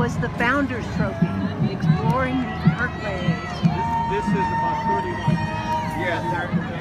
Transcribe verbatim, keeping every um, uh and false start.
was the Founders Trophy, exploring the parkways. This, this is about thirty-one. Yeah,